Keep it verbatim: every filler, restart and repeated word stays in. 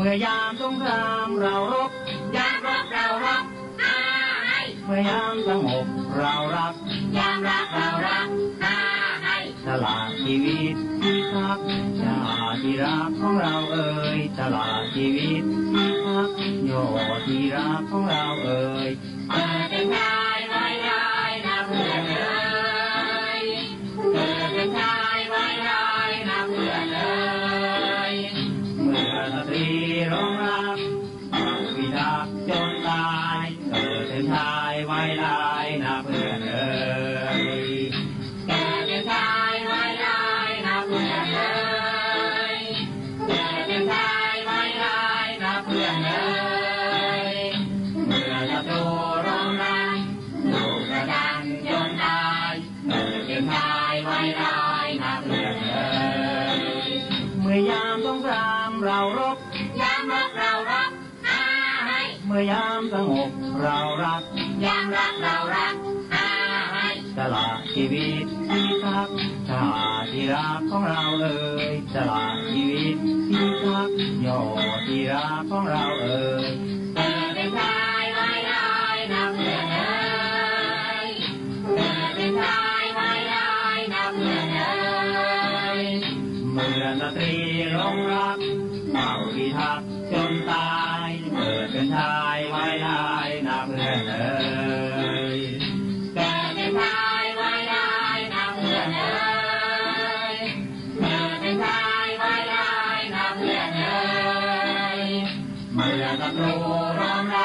มื่อยามสงครามเรารบยามรบเรารบอาให้เมื่อยามสงบเรารักยามรักเรารักอาให้ตลาดชีวิตที่พักชาที่รักของเราเอ่ยตลาดชีวิตที่พักโยที่รักของเราเอ่ยเกิดเป็นชายไว้ได้นะเพื่อนเอ่ยเกิดเป็นชายไว้ได้นะเพื่อนเอ่ยเมื่อสตรีร้องรักวิทักษ์จนตายเกิดเป็นชายไว้ได้นะเพื่อนเอ่ยเกิดเป็นชายไว้ได้นะเพื่อนเอ่ยเกิดเป็นชายไว้ได้นะเพื่อนเอ่ยเมื่อศัตรูร้องรักลูกกระดันจนตายเกิดเป็นชายไว้ได้นะเพื่อนเอ่ยเมื่อยามสงครามเรารบยามรบเรารบอาให้เมื่อยามสงบเรารักยามรักเรารักอาให้ตลาดชีวิตที่พักชาที่รักของเราเอ่ยตลาดชีวิตที่พักโยที่รักของเราเอ่ยเกิดเป็นชายไว้ได้นะเพื่อนเอ่ยเกิดเป็นชายไว้ได้นะเพื่อนเอ่ยเมื่อสตรีหลงรักเฝ้าพิทักษ์จนตายเกิดเป็นชายไว้ได้นะเพื่อนเอ่ยเกิดเป็นชายไว้ได้นะเพื่อนเอ่ยเกิดเป็นชายไว้ได้นะเพื่อนเอ่ยเมื่อศัตรูร้องรั